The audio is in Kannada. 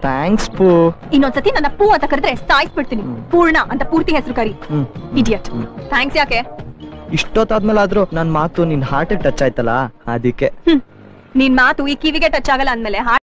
ಥ್ಯಾಂಕ್ಸ್ ಪೂ. ಇನ್ನೊಂದ್ಸತಿ ನನ್ನ ಪೂ ಅಂತ ಕರೆದ್ರೆ ಸಾಯಿಸ್ಬಿಡ್ತೀನಿ. ಪೂರ್ಣ ಅಂತ ಪೂರ್ತಿ ಹೆಸರು ಕರಿ. ಇಡಿಯಟ್. ಥ್ಯಾಂಕ್ಸ್ ಯಾಕೆ? ಇಷ್ಟೊತ್ತಾದ್ಮೇಲೆ ಆದ್ರೂ ನನ್ ಮಾತು ನಿನ್ ಹಾರ್ಟ್ ಟಚ್ ಆಯ್ತಲ್ಲ ಅದಕ್ಕೆ. ನಿನ್ ಮಾತು ಈ ಕಿವಿಗೆ ಟಚ್ ಆಗಲ್ಲ ಅಂದ್ಮೇಲೆ